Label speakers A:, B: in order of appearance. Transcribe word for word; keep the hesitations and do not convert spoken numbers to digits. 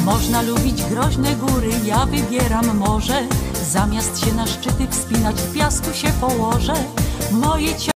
A: Można lubić groźne góry, ja wybieram morze. Zamiast się na szczyty wspinać, w piasku się położę. Moje